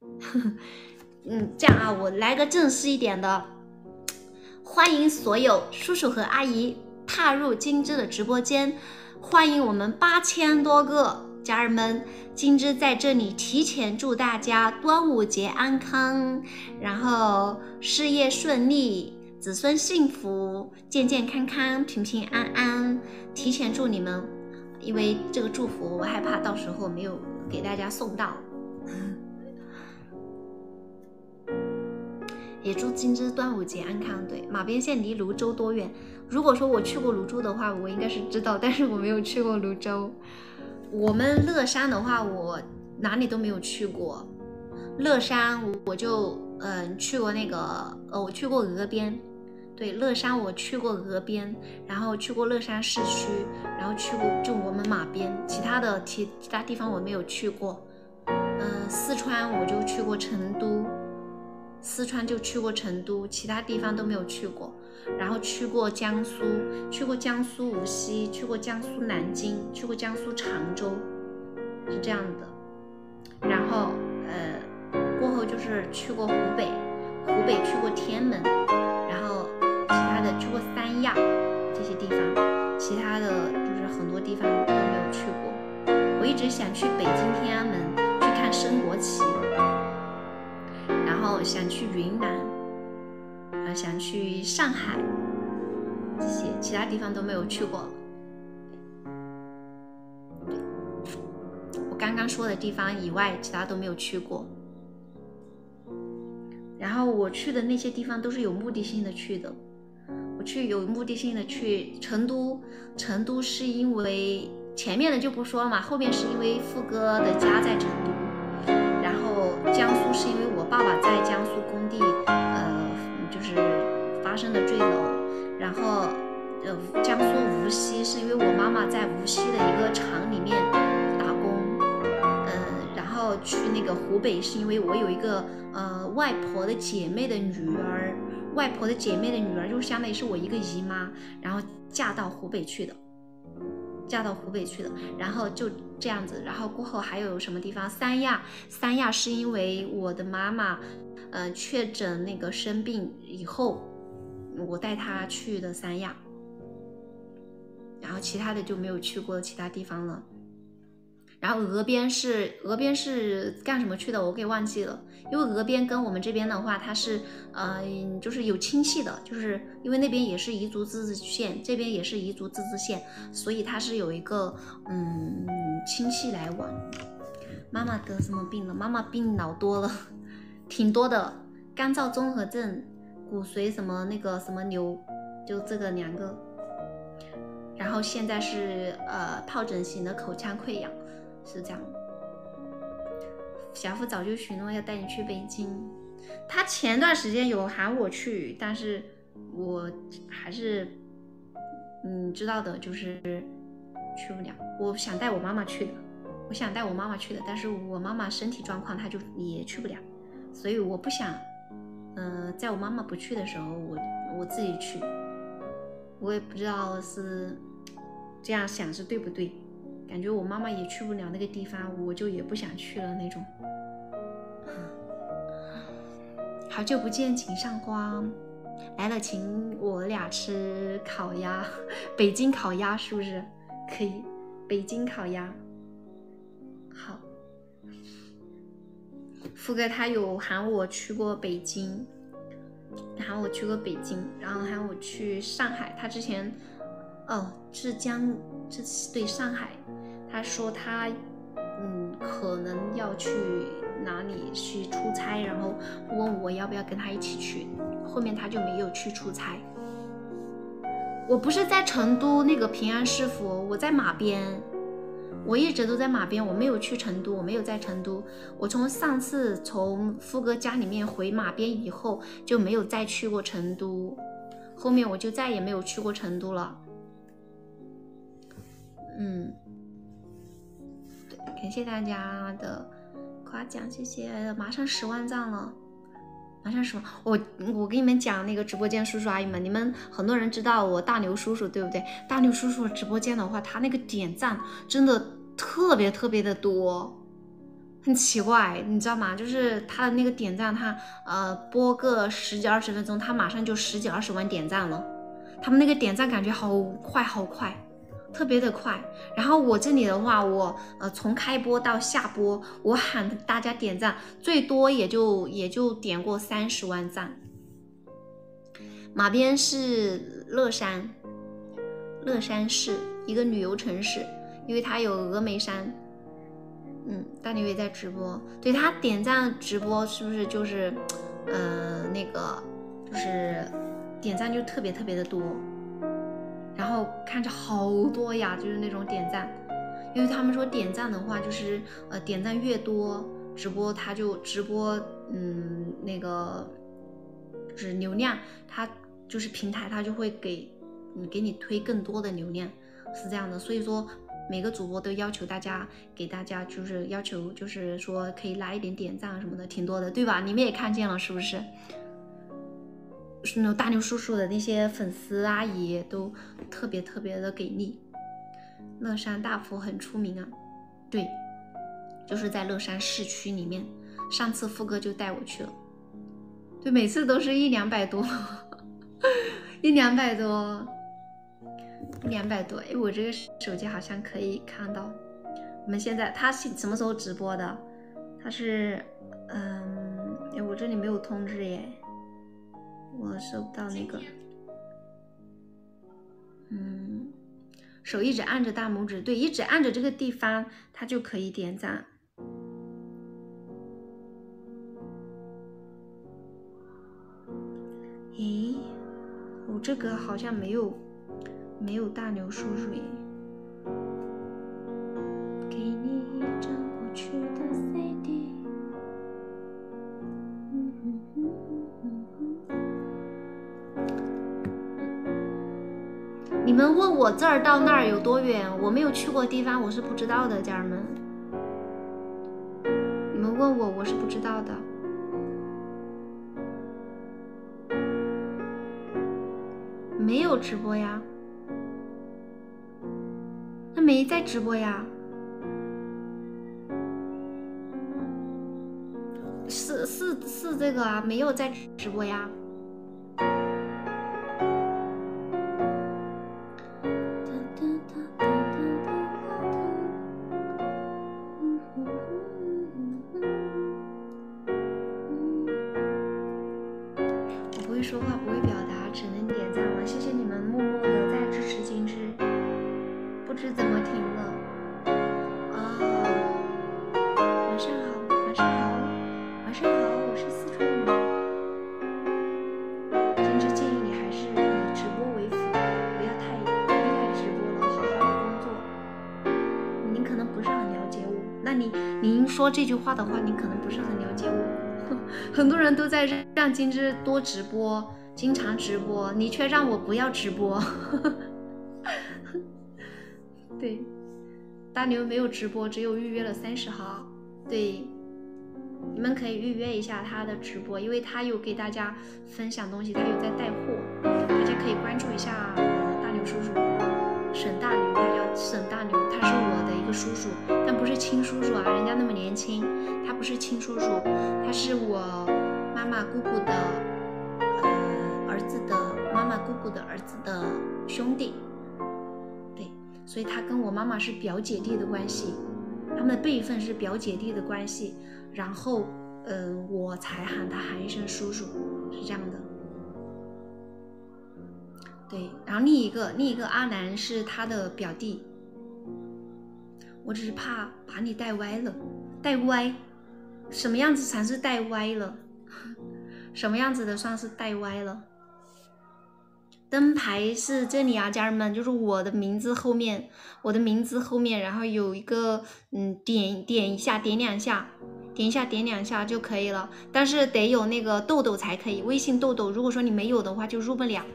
这样啊，我来个正式一点的，欢迎所有叔叔和阿姨踏入金枝的直播间，欢迎我们8000多个家人们。金枝在这里提前祝大家端午节安康，然后事业顺利，子孙幸福，健健康康，平平安安。提前祝你们，因为这个祝福我害怕到时候没有给大家送到。也祝金枝端午节安康。对，马边县离泸州多远？如果说我去过泸州的话，我应该是知道，但是我没有去过泸州。我们乐山的话，我哪里都没有去过。乐山我就去过那个我去过峨边。对，乐山我去过峨边，然后去过乐山市区，然后去过就我们马边，其他地方我没有去过。四川我就去过成都。四川就去过成都，其他地方都没有去过。然后去过江苏，去过江苏无锡，去过江苏南京，去过江苏常州，是这样的。然后过后就是去过湖北去过天门，然后其他的去过三亚这些地方，其他的就是很多地方都没有去过。我一直想去北京天安门去看升国旗。然后想去云南，想去上海，这些其他地方都没有去过。我刚刚说的地方以外，其他都没有去过。然后我去的那些地方都是有目的性的去的。我去有目的性的去成都，成都是因为前面的就不说嘛，后面是因为富哥的家在成都。然后江苏是因为我爸爸在江苏工地，就是发生了坠楼。然后，江苏无锡是因为我妈妈在无锡的一个厂里面打工。然后去那个湖北是因为我有一个外婆的姐妹的女儿，外婆的姐妹的女儿就相当于是我一个姨妈，然后嫁到湖北去的。然后就这样子。然后过后还有什么地方？三亚是因为我的妈妈确诊那个生病以后，我带她去的三亚。然后其他的就没有去过其他地方了。然后峨边是干什么去的？我给忘记了。因为峨边跟我们这边的话，它是就是有亲戚的，就是因为那边也是彝族自治县，这边也是彝族自治县，所以它是有一个亲戚来往。妈妈得什么病了？妈妈病老多了，挺多的，干燥综合症、骨髓什么那个什么瘤，就这个2个。然后现在是疱疹型的口腔溃疡。是这样。小付早就许诺要带你去北京，他前段时间有喊我去，但是我还是知道的，就是去不了。我想带我妈妈去的，但是我妈妈身体状况她就也去不了，所以我不想在我妈妈不去的时候我自己去。我也不知道是这样想是对不对，感觉我妈妈也去不了那个地方，我就也不想去了那种。好久不见，请上光来了，请我俩吃烤鸭，北京烤鸭是不是可以？北京烤鸭好。富哥他有喊我去过北京，然后喊我去上海。他之前对上海，他说他可能要去哪里去出差，然后问我要不要跟他一起去，后面他就没有去出差。我不是在成都那个平安市府，我在马边，我一直都在马边，我没有去成都，我没有在成都。我从上次从富哥家里面回马边以后就没有再去过成都，后面我就再也没有去过成都了。对，感谢大家的夸奖，谢谢。马上10万赞了，马上10万。我跟你们讲，那个直播间叔叔阿姨们，你们很多人知道我大牛叔叔对不对？大牛叔叔直播间的话，他那个点赞真的特别特别的多， 很奇怪，你知道吗？就是他的那个点赞，他播个10几20分钟，他马上就10几20万点赞了。他们那个点赞感觉好快好快，特别的快。然后我这里的话，我从开播到下播，我喊大家点赞，最多也就点过30万赞。马边是乐山市一个旅游城市，因为它有峨眉山。大牛也在直播，对，他点赞直播是不是就是那个就是点赞就特别特别的多，然后看着好多呀，就是那种点赞，因为他们说点赞的话就是点赞越多，直播它就直播那个就是流量，它就是平台它就会给你推更多的流量，是这样的。所以说每个主播都要求大家给大家就是要求就是说可以来一点点赞什么的，挺多的，对吧？你们也看见了是不是？是那种大牛叔叔的那些粉丝阿姨都特别特别的给力。乐山大佛很出名啊，对，就是在乐山市区里面。上次富哥就带我去了，对，每次都是100-200多100-200多。100-200多，我这个手机好像可以看到。我们现在他是什么时候直播的？他是我这里没有通知耶，我收不到那个。手一直按着大拇指，对，一直按着这个地方，它就可以点赞。咦，我这个好像没有大牛叔叔耶。给你一张过去的 CD。你们问我这儿到那儿有多远，我没有去过的地方我是不知道的，家人们。你们问我是不知道的。没有直播呀。他没在直播呀，是这个啊，没有在直播呀。我不会说话，不会表达，只能点赞了。谢谢你们默默的在支持金枝。不知怎么停了晚上好，晚上好，晚上好，我是四川人。金枝建议你还是以直播为辅，不要太依赖直播了，好好的工作。您可能不是很了解我，那您说这句话的话，您可能不是很了解我。很多人都在让金枝多直播，经常直播，你却让我不要直播。对，大牛没有直播，只有预约了30号。对，你们可以预约一下他的直播，因为他有给大家分享东西，他有在带货，大家可以关注一下大牛叔叔，沈大牛，他叫沈大牛，他是我的一个叔叔，但不是亲叔叔啊，人家那么年轻，他不是亲叔叔，他是我妈妈姑姑的儿子的妈妈姑姑的儿子的兄弟。所以他跟我妈妈是表姐弟的关系，他们的辈分是表姐弟的关系，然后我才喊一声叔叔，是这样的。对，然后另一个阿南是他的表弟。我只是怕把你带歪了，带歪，什么样子才是带歪了？什么样子的算是带歪了？灯牌是这里啊，家人们，就是我的名字后面，然后有一个点一下，点两下就可以了，但是得有那个豆豆才可以，微信豆豆，如果说你没有的话就入不了，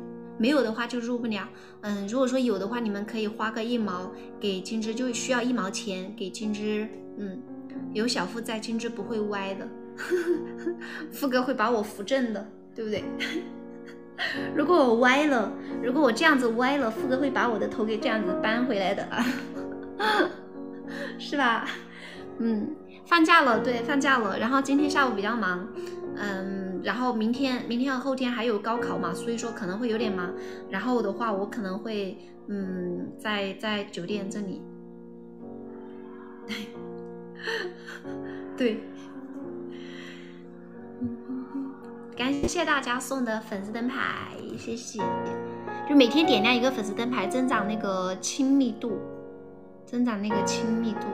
如果说有的话，你们可以花个1毛给金枝，就需要1毛钱给金枝，有小富在，金枝不会歪的，富哥会把我扶正的，对不对？如果我歪了，如果我这样子歪了，富哥会把我的头给这样子扳回来的啊，是吧？ 放假了，对，放假了。然后今天下午比较忙，然后明天和后天还有高考嘛，所以说可能会有点忙。然后的话，我可能会在酒店这里，对。感谢大家送的粉丝灯牌，谢谢。就每天点亮一个粉丝灯牌，增长那个亲密度，增长那个亲密度。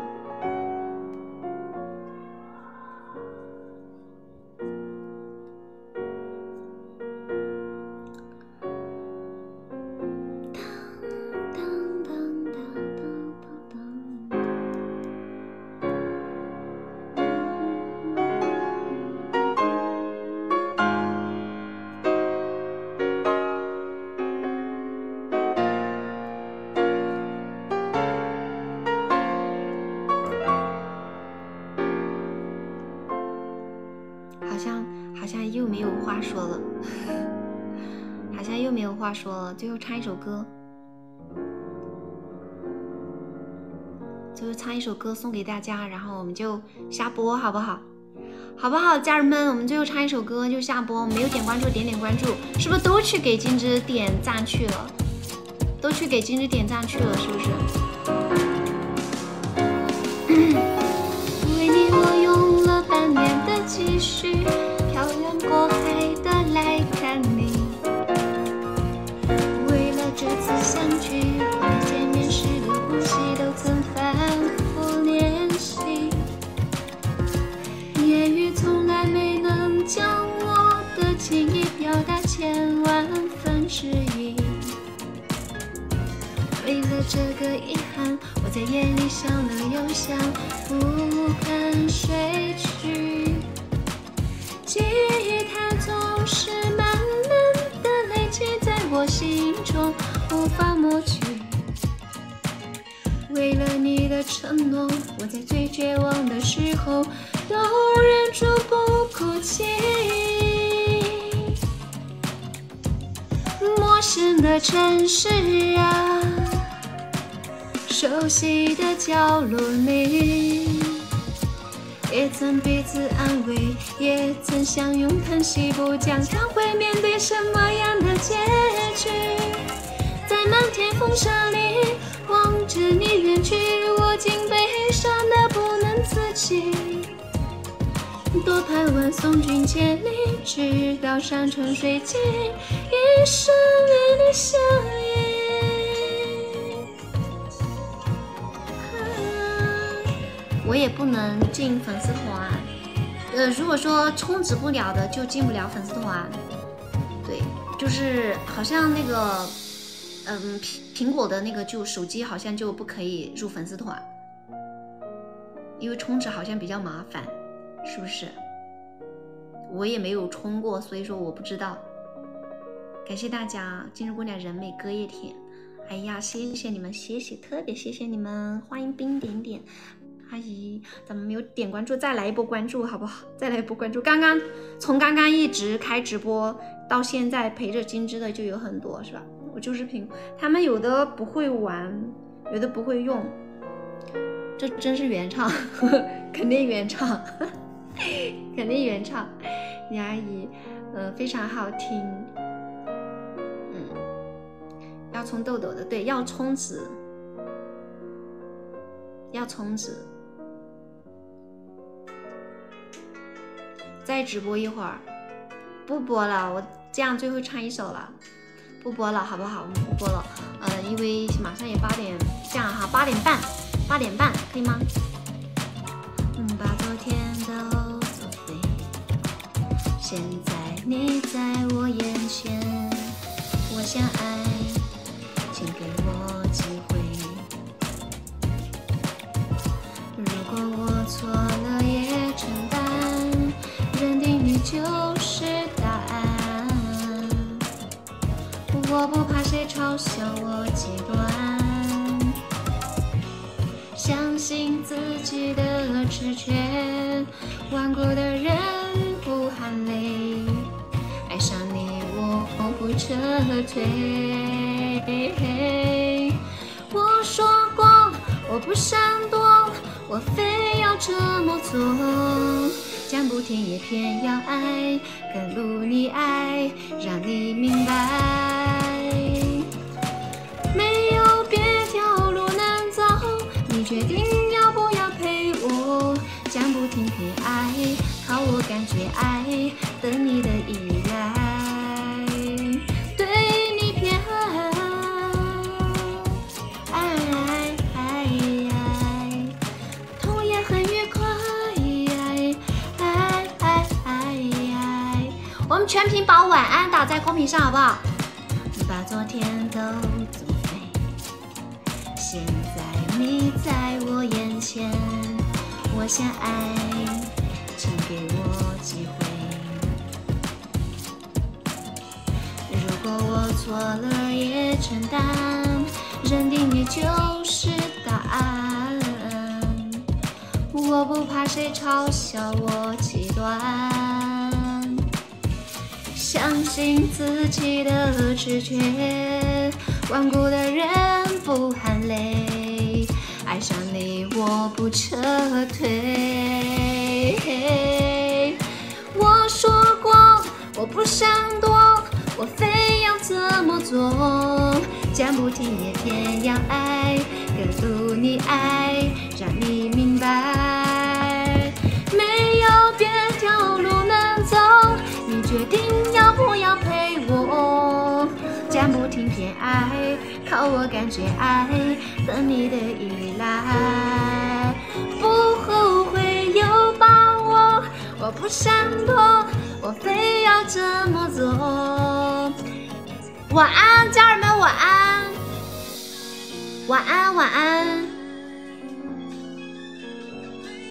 好像又没有话说了，好像又没有话说了。最后唱一首歌，最后唱一首歌送给大家，然后我们就下播，好不好？好不好，家人们？我们最后唱一首歌就下播。没有点关注，点点关注，是不是都去给金枝点赞去了？都去给金枝点赞去了，是不是？为你我用了半年的积蓄，漂洋过海的来看你。为了这次相聚，我们见面时的呼吸都曾反复练习。言语从来没能将我的情意表达千万分之一。为了这个遗憾，我在夜里想了又想，不敢睡去。记忆它总是慢慢的累积在我心中，无法抹去。为了你的承诺，我在最绝望的时候都忍住不哭泣。陌生的城市啊，熟悉的角落里，也曾彼此安慰，也曾相拥叹息，不讲将会面对什么样的结局。在漫天风沙里望着你远去，我竟悲伤的不能自己。多盼望送君千里，直到山穷水尽，一生与你相依。我也不能进粉丝团，如果说充值不了的就进不了粉丝团。对，就是好像那个，苹果的那个就手机好像就不可以入粉丝团，因为充值好像比较麻烦，是不是？我也没有充过，所以说我不知道。感谢大家，今日姑娘人美隔夜甜。哎呀，谢谢你们，谢谢，特别谢谢你们，欢迎冰点点。阿姨，咱们没有点关注，再来一波关注好不好？再来一波关注。从刚刚一直开直播到现在陪着金枝的就有很多，是吧？我就是他们有的不会玩，有的不会用，这真是原唱，肯定原唱，肯定原唱。你阿姨，非常好听，要充豆豆的，对，要充值，要充值。再直播一会儿，不播了，我这样最后唱一首了，不播了，好不好？我们不播了，因为马上也8点，这样哈，8点半，可以吗？把昨天都作废，现在你在我眼前，我想爱，请给我机会。如果我错了也承担。认定你就是答案，我不怕谁嘲笑我极端，相信自己的直觉，顽固的人不含泪，爱上你我不撤退。我说过我不闪躲， 我非要这么做。讲不听也偏要爱，跟路你爱，让你明白。没有别条路能走，你决定要不要陪我？讲不听偏爱，靠我感觉爱，等你的依赖，对你偏爱，痛也很愉快，我们全屏把晚安打在公屏上好不好？你把昨天都作废，现在你在我眼前，我想爱，请给我机会。如果我错了也承担，认定你就是答案。我不怕谁嘲笑我极端，相信自己的直觉，顽固的人不喊累，爱上你我不撤退。我说过我不想躲，我非要这么做。讲不听也偏要爱，跟路你爱，让你明白。没有别条路能走，你决定要不要陪我？讲不听偏爱，靠我感觉爱，等你的依赖。不后悔有把握，我不想躲，我非要这么做。晚安，家人们，晚安，晚安，晚安。